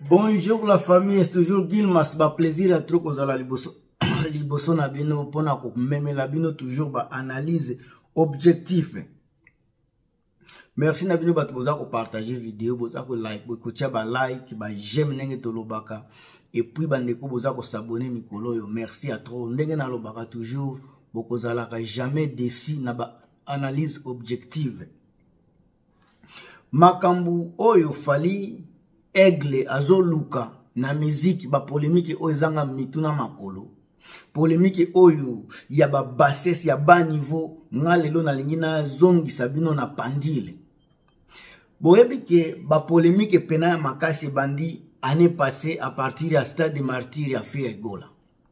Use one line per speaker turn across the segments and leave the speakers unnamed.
Bonjour la famille, c'est toujours Gilmas, ba plaisir à trop kozala liboso liboso na bino pona ko memela bino toujours ba analyse objectif. Merci na bino ba toza ko partager vidéo, boza ko like, ko tia ba like, ba j'aime ndenge to lobaka et puis ba ndeko boza ko s'abonner mikolo yo. Merci à trop. Ndenge na lobaka toujours bokozala ka jamais déçu na ba analyse objective. Makambu oyo fali Aigle azoluka na musique ba polémique oyo ezanga mituna makolo. Polémique oyo ya ba bassesse ya bas niveau nga lelo na lingi na zongi sabino na pandile. Boyebi ke ba polémique pena ya makasi bandi année passée à partir ya Stade des Martyrs ya Feregola.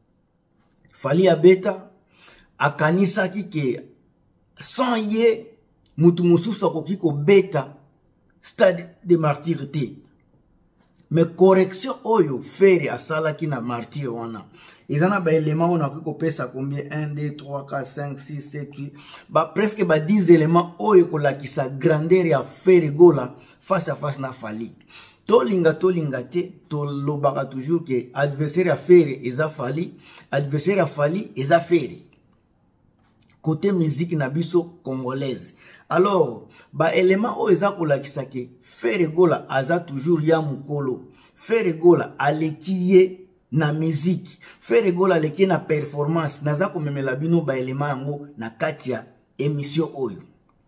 Fali ya beta akanisa ki ke sans ye mutu mususu akoki ko beta Stade des Martyrs te. Mais correction oyo faire asala ki na martyr wana. Ezana ba éléments on a ko pesa combien 1 2 3 4 5 6 7 8 ba presque ba 10 éléments oyo ko la ki sa grandeur ya Feregola face à face na Fali. To linga te to lobaka toujours que adversaire ya Fere eza Fali, adversaire ya Fali eza Fere. Côté musique na biso congolaise. Alors, ba élément o eza ko lakisa ke Feregola aza toujours ya mukolo. Feregola alekiye na musique. Feregola aleki na performance. Naza ko memela bino ba élément yango na katia émission oyo.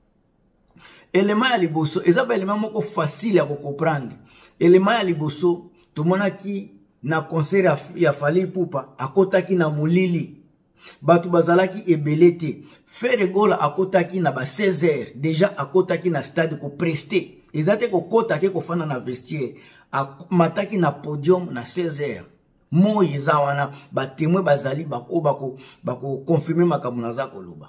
Élément ya liboso eza ba élément moko facile ya ko comprendre. Élément ya liboso tomonaki na concert ya Fally Ipupa akotaki na mulili. Batu bazalaki ebelete. Feregola akotaki na ba 16h. Déjà akotaki na stade ko prester. Ezate ko kotaki ko fana na vestiaire. Mataki na podium na 16h. Moye za wana ba témoin bazali bako confirmer makambo na za koloba.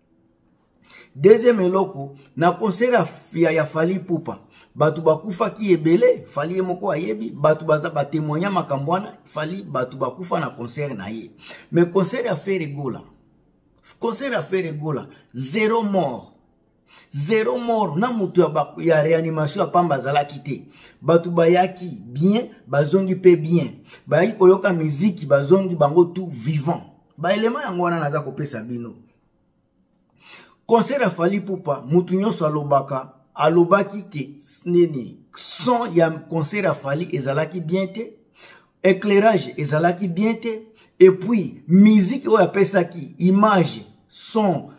Deuxième eloko na concert ya Fally Ipupa. Batu bakufa ki ebele, Fally moko ayebi, batu baza ba témoigner makambo wana, Fally batu bakufa na concert na ye. Mais concert ya Feregola. Concert ya Feregola, zéro mort. Zéro mort na mutu ya réanimation apamba zalaki te. Batu bayaki bien, bazongi pe bien. Bayaki koyoka musique bazongi bango tout vivant. Ba élément yango wana naza kopesa bino. Concert ya Fally Ipupa, mutu nyonso alobaka alobaki ke nini son ya concert ya Fally ezalaki bien te, éclairage ezalaki bien te, et puis musique oyo apesaki image son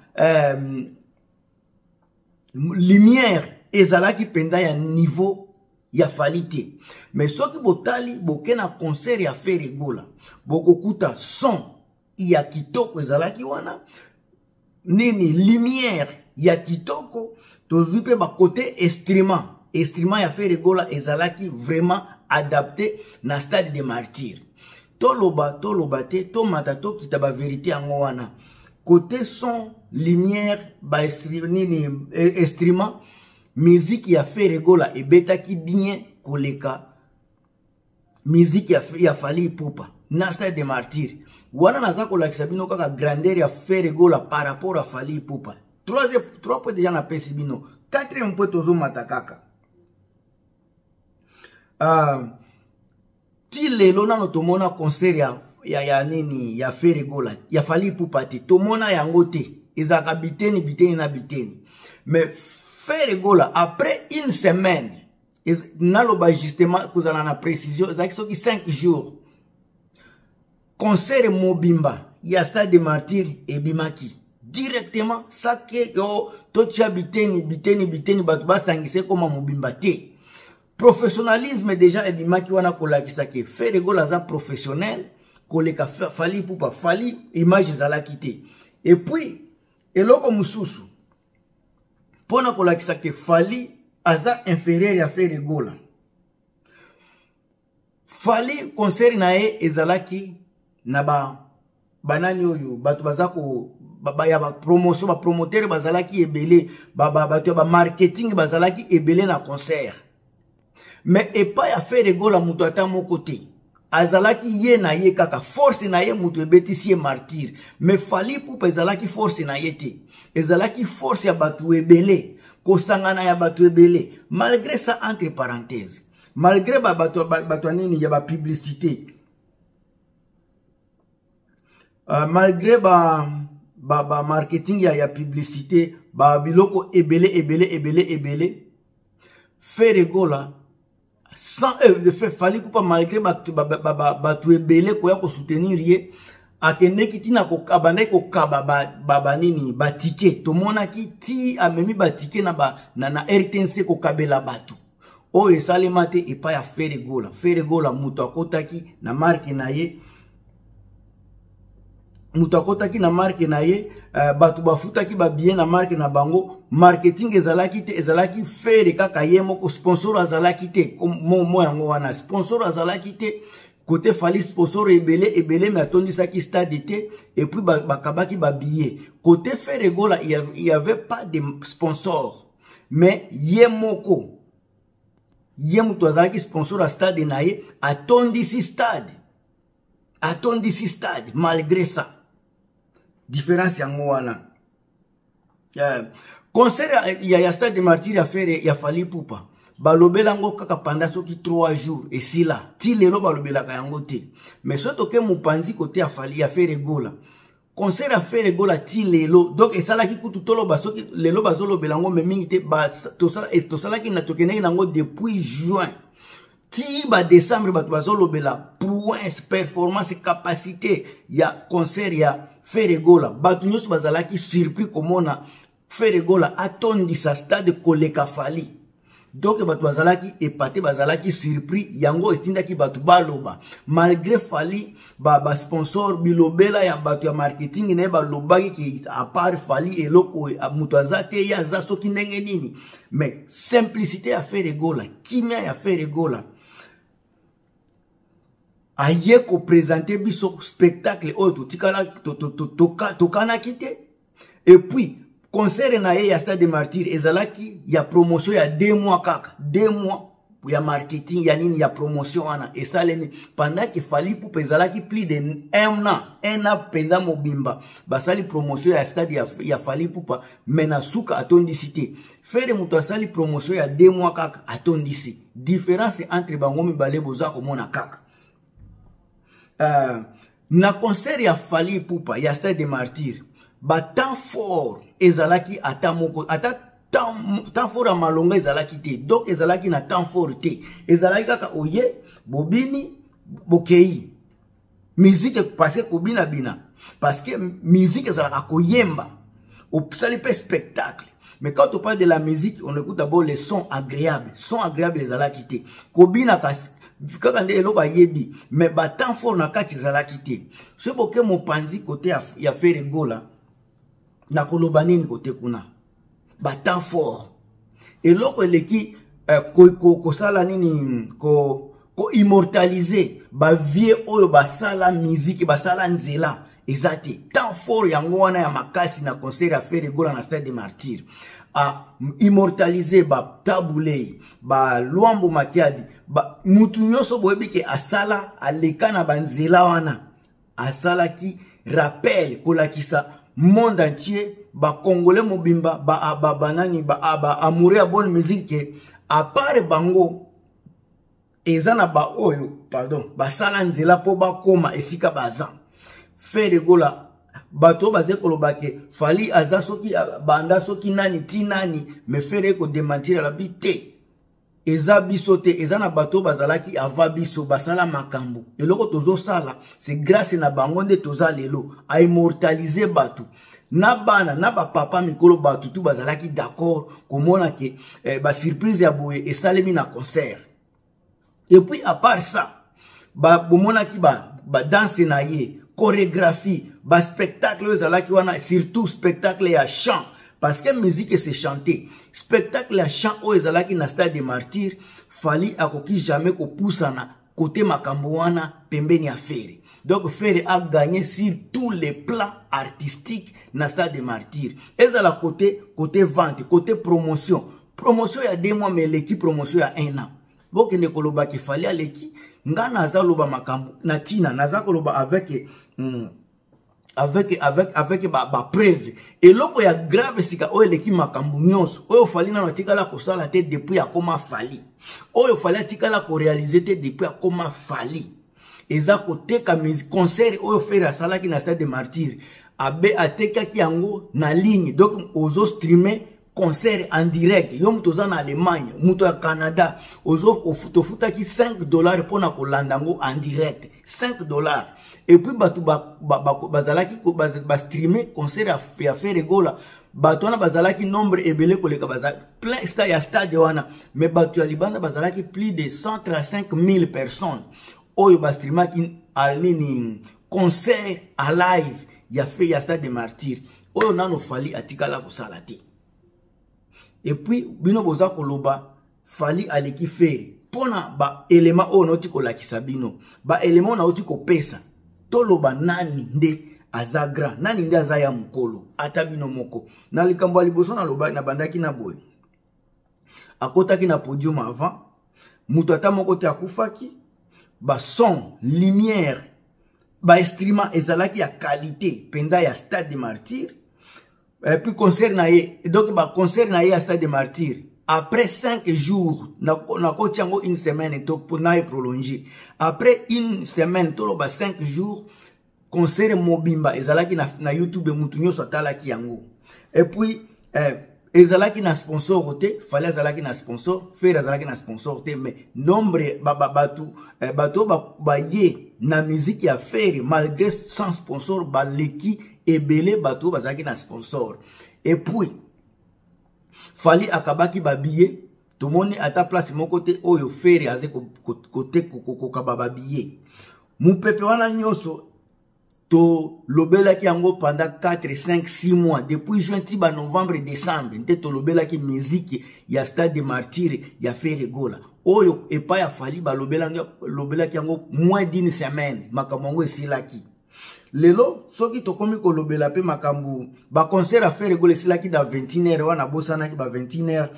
lumière ezalaki penda ya niveau ya Fally te. Mais soki botali boke na concert ya Feregola bokokuta son ya kitoko ezalaki wana, nini lumière ya kitoko, tozui pe ba côté instrument ya Feregola ezalaki vraiment adapté na Stade des Martyrs. To loba te, to mata to kita ba vérité yango wana. Côté son, lumière, ba instrument, musique ya Feregola ebetaki bien koleka musique ya Fally Ipupa na Stade des Martyrs. Wana naza kolakisa bino kaka grandeur ya Feregola par rapport à Fally Ipupa. Trois points déjà na pesi bino. Quatrième point tozo matakaka. Ti lelo na tomona concert ya nini ya Feregola, ya Fally Ipupa te. Tomona yango te. Ezaka biteni na biteni. Mais Feregola après une semaine, naloba justement kozala na précision, ezaki soki 5 jours. Concert mobimba ya Stade des Martyrs ebimaki. Directement, ça que tocha biteni batu basangise koma mobimba te. Professionnalisme déjà ebimaki wana kolakisa ke Feregola za professionnel, koleka Fally Ipupa, Fally image ezalaki te. Et puis eloko mususu pona kolakisa ke Fally aza inférieur ya Feregola. Fally concert na ye ezalaki na banani oyo batu bazako ya ba promotion ba promoteur bazalaki ebele batu ba marketing bazalaki ebele na concert. Mais epa ya Feregola mutu ata moko te. Azalaki ye na ye kaka force na ye mutu ebetisi ye martyr. Mais Fally Ipupa ezalaki force na ye te. Ezalaki force ya batu ebele, kosangana ya batu ebele. Malgré ça entre parenthèses, malgré bato nini ya ba publicité, malgré ba marketing ya publicité, ba biloko ebele Ferregola sans fallait pas malgré bato ebele ko ya ko soutenir ye akende kitina ko kabanda ko kaba ba nini ba ticket to monaki ti amemi ba ticket na RTNC ko kabela bato o esalema te epa ya Ferregola muto akotaki na marque na ye bato bafutaki ba bien na marque na bango marketing ezalaki Ferre kaka ye moko sponsor azalaki te mo yango wana sponsor azalaki te côté fali sponsor ebele mais atondisaki stade te et puis bakabaki ba billet côté Ferregola il y avait pas de sponsor mais ye moko ye muto azalaki sponsor a stade na ye atondisi stade malgré ça différence yango wana concert ya stade de martyr ya Ferre ya Fally Ipupa balobela ngo kaka pendant soki 3 jours et si là ti lelo balobela ka yango te mais soto ke mupanzi côté ya Fally ya Ferregola concert ya Ferregola ti lelo donc esalaki kutu toloba soki lelo bazolobela ngo me mingi te tosalaki na tokeneki nango depuis juin ti ba décembre bato bazolobela prouesse performance capacité ya concert ya Ferregola bato nyonso bazalaki surpris komona Ferregola atondisa stade koleka Fally donc bato bazalaki épaté bazalaki surpris yango etindaki bato baloba malgré Fally ba sponsor bilobela ya bato ya marketing na balobaki ki à part Fally eloko muto azate ya za soki ndenge nini mais simplicité ya Ferregola kimia ya Ferregola aye ko présenter biso spectacle oyo tokanaki te et puis concert na ye ya stade de martyr ezalaki ya promotion ya 2 mois kaka 2 mois ya marketing ya nini ya promotion wana esalemi pendant que Fally Ipupa ezalaki plus de 1 an penda mobimba basali promotion ya stade ya Fally Ipupa mena suka atondisi te Ferre muto asali promotion ya 2 mois kaka atondisi différence entre bango mibale boza komona kaka na concert ya Fally Ipupa ya stade de martyr ba temps fort ezalaki ata moko ata temps fort a malonga ezalaki te donc ezalaki na temps fort te ezalaki kaka oye bobini bokei musique parce que kobina bina parce que musique ezalaka koyemba opsali pe spectacle mais quand on parle de la musique on écoute d'abord les sons agréables ezalaki te kobina kaka nde eloko ayebi mais ba temps fort na kati ezalaki te so boke mopanzi côté ya Ferregola na koloba nini côté kuna ba temps fort eloko eleki kosala nini ko immortaliser ba vie oyo basala musique basala nzela ezate temps fort yango wana ya makasi na concert ya Ferregola na stade de martyr a immortaliser ba Tabulei ba Luambo Makiadi ba mutu nyonso boyebi ke asala aleka na banzela wana asalaki rappel kolakisa monde entier ba congolais mobimba ba banani ba amoureux ya bonne musique à part bango ezana ba oyo pardon basala nzela po bakoma esika baza Ferregola bato baze kolobake Fally aza soki banda soki nani ti nani me Ferre ko démentir la bité eza biso te eza na bato bazalaki ava biso basala makambo eloko tozo sala c'est grâce na bango nde toza lelo a immortaliser bato na bana na ba papa mikolo bato tu bazalaki d'accord komona ke ba surprise ya boye esalemi na concert et puis à part ça ba bomona ki ba danse na ye chorégraphie ba spectacle ezalaki wana surtout spectacle ya chant parce que musique c'est chanter spectacle ya chant o ezalaki na stade de martyr Fally akoki jamais ko poussana côté makambo wana pembeni ya Ferre donc Ferre a gagné sur tous les plans artistiques na stade de martyr ezala côté vente côté promotion ya 2 mois mais l'équipe promotion ya 1 an bokende koloba ki Fally aleki ngana azaloba makambo na tina naza koloba avec avec ba preuve et loko ya grave sika oyo leki makambu nyonso oyo fali na tikala ko sala te depuis akoma fali oyo fali atikala ko réaliser te depuis akoma fali eza ko teka musique concert oyo faire sala ki na Stade des Martyrs abe ateka ki yango na ligne donc ozo streamer concert en direct yo muto za na Allemagne muto ya Canada ozo ofuta ki $5 pona ko landango en direct $5 et puis batu bazalaki ba streamer concert ya faire gola batu wana bazalaki nombre ebele koleka bazalaki plein stade wana mais batu ya libanda bazalaki plus de 135 000 personnes oyo ba streamaki alini concert à live ya fait ya Stade des Martyrs oyo nano fali atikala ko sala te. Et puis bino boza koloba fali aleki faire pona ba élément o noti ko lakisa bino ba élément na oti ko pesa toloba nani nde azagra nani nde azaya mukolo ata bino moko na likambo liboso na loba na bandaki na boy akotaki na podium avant muto ata moko te akufaki ba son lumière ba instrument ezalaki ya qualité penda ya Stade des Martyrs. Et puis concert na ye donc ba concert na ye à Stade des Martyrs après 5 jours na kotiango une semaine to pour na prolonger après une semaine to ba 5 jours concert mobimba ezalaki na YouTube mutu nyoso atalaki yango et puis ezalaki na sponsor te fallait ezalaki na sponsor faire ezalaki na sponsor te mais nombre bato ba ye na musique ya faire malgré sans sponsor ba leki ebele bato bazaki na sponsor et puis fali akabaki ba billet tout monde ata place mon côté oyo faire aze côté kokaba ba billet mu pepe wana nyoso to lobela ki yango pendant 4 5 6 mois depuis juin tiba novembre décembre nte to lobela ki musique ya Stade des Martyrs ya faire gola oyo epa ya fali ba lobela ki yango moins d'une semaine makamongo esilaki lelo soki tokomi ko lobela pe makambu ba concert à faire gola esilaki da 21h wana bosana ki ba 21h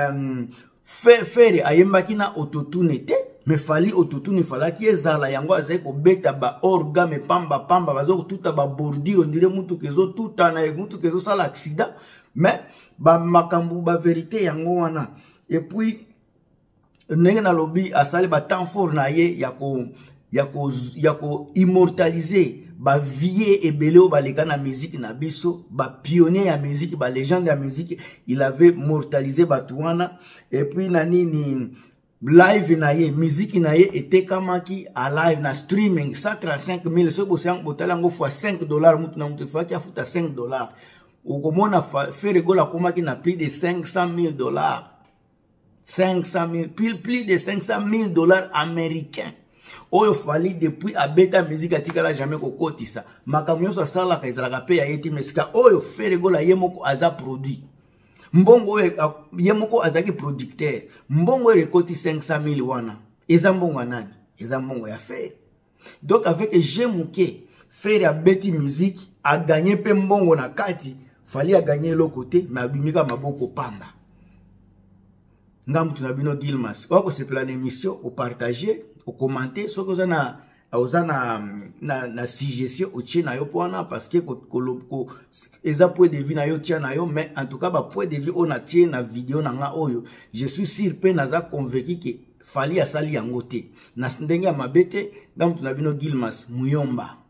faire ayembaki na autotune te mais fali autotune falaki ezala yango azai ko beta ba orgame pamba bazo tuta ba bordure on dirait mutu kezo tuta na mutu kezo sala accident mais ba makambu ba vérité yango wana et puis nenge na lobby asali ba temps fort na ye ya ko immortaliser ba vie ebele o baleka na musique na biso ba pionnier ya musique ba légende ya musique il avait mortalisé batuana et puis na nini live na ye musique na ye etekamaki a live na streaming 135 000 so bosang botalango fois $5 mutu na mutu faki afuta $5 ukomona faire gola komaki na plus de $500 000 500 000 plus de $500 américains oyo fali depuis abeta musique atikala jamais kokotisa makambo nyonso asala ka ezalaka pe ya yeti mesika oyo faire gola yemoko aza produit mbongo yemoko azaki producteur mbongo rekoti 500 000 wana eza mbongo nani eza mbongo ya faire donc avec Jemuke faire abeti musique a gagné pe mbongo na kati fali a gagné le côté mais abimika maboko pamba ngam tunabino Gilmas wako se plan émission au partager au commenter ce que vous na suggestion au tien na yo pona parce que ko eza point de vue na yo tien na yo mais en tout cas ba point de vue on a tien na vidéo na nga oyo je suis sûr pe naza convaincu que fali asali yango te na ndenge ya mabete ngam tunabino Gilmas Muyomba.